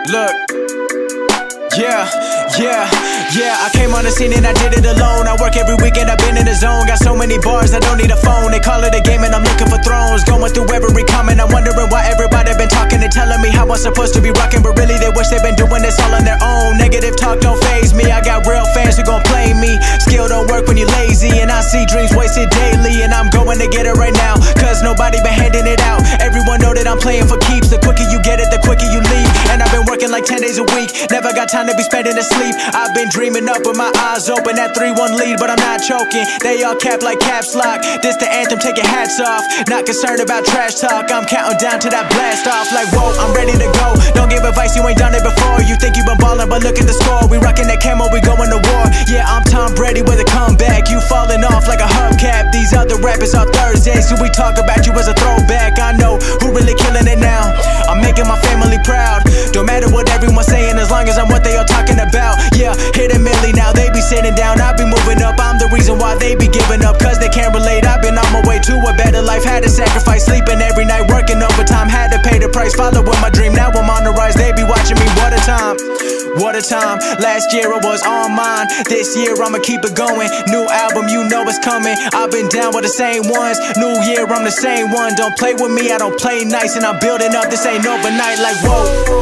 Look, yeah, I came on the scene and I did it alone. I work every weekend, I've been in the zone. Got so many bars, I don't need a phone. They call it a game and I'm looking for thrones. Going through every comment, I'm wondering why everybody been talking and telling me how I'm supposed to be rocking, but really they wish they been doing this all on their own. Negative talk don't faze me, I got real fans who gon' play me. Skill don't work when you're lazy, and I see dreams wasted daily. And I'm going to get it right now, cause nobody been handing it out. Everyone know that I'm playing for keeps. The quicker you get it, the quicker you leave. And I've been working like 10 days a week, never got time to be spending asleep. I've been dreaming up with my eyes open, that 3-1 lead, but I'm not choking. They all cap like caps lock. This the anthem, take your hats off. Not concerned about trash talk, I'm counting down to that blast off. Like whoa, I'm ready to go. Don't give advice, you ain't done it before. You think you been ballin', but look at the score. We rockin' that camo, we going to war. Yeah, I'm Tom Brady with a comeback. You falling off like a hubcap. These other rappers are Thursdays, so we talk about you as a throwback. I know who really killing it now. I'm making my family proud. Don't matter what everyone's saying, as long as I'm what they all talking about. Yeah, hit a milli now, they be sitting down, I be moving up. I'm the reason why they be giving up, cause they can't relate. I've been on my way to a better life, had to sacrifice sleeping every night, working overtime, had to pay the price, following my dream. Now I'm on the rise, they be watching me. What a time, what a time. Last year I was on mine, this year I'ma keep it going. New album, you know it's coming. I've been down with the same ones, new year I'm the same one. Don't play with me, I don't play nice, and I'm building up, this ain't overnight. Like whoa.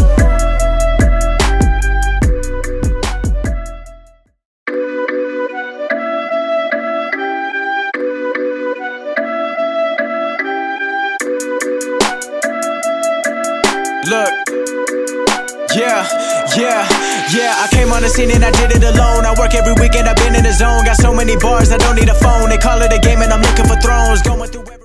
Look, yeah, I came on the scene and I did it alone. I work every weekend, I've been in the zone. Got so many bars, I don't need a phone. They call it a game and I'm looking for thrones. Going through